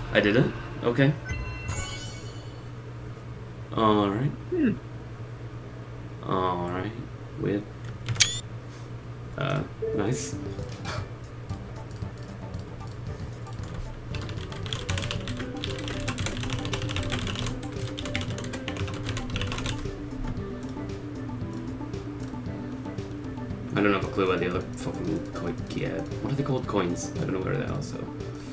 I didn't? Okay. Alright. Alright. Whip. Nice. I don't have a clue what the other fucking coin. Yeah, what are they called? Coins. I don't know where they are. So